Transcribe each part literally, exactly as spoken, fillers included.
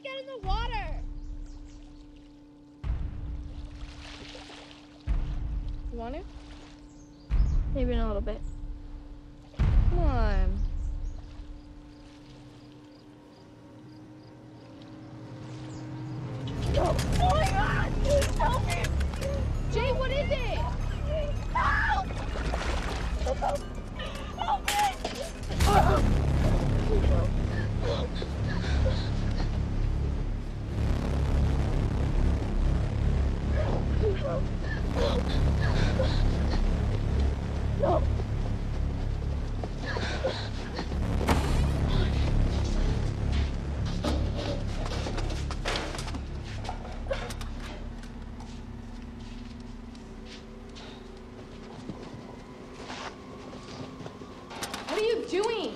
get in the water. You want to? Maybe in a little bit. Come on. Oh, oh my God! Help me! Jay, what is it? Help! Help! Help me! Oh. No. What are you doing?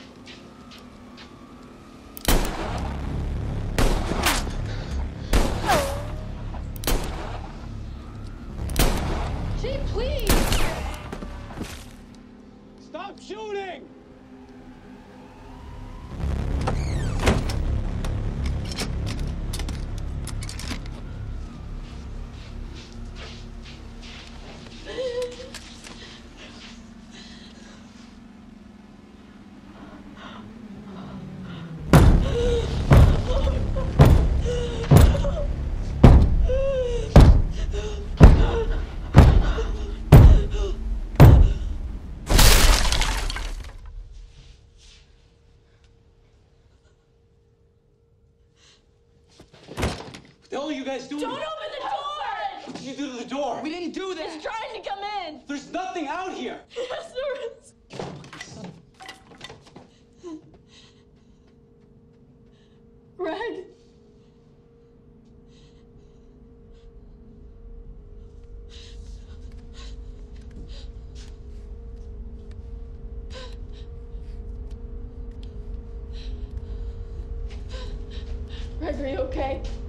Jay, please! Stop shooting! What the hell are you guys doing? Don't open the door! What did you do to the door? We didn't do this! He's trying to come in! There's nothing out here! Yes, there is. Greg. Greg, are you okay?